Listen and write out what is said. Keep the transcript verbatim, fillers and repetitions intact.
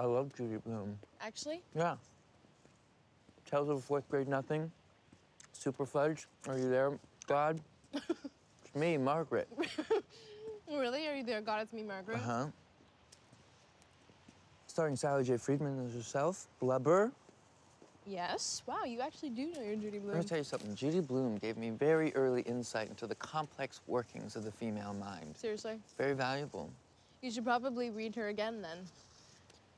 I love JudyBlume. Actually? Yeah. Tales of a Fourth Grade Nothing. Super Fudge. Are you there, God? It's me, Margaret. Really? Are you there, God? It's me, Margaret. Uh-huh. Starring Sally J. Friedman as herself. Blubber. Yes. Wow, you actually do know your Judy Blume. Let me tell you something. JudyBlume gave me very early insight into the complex workings of the female mind. Seriously? Very valuable. You should probably read her again, then.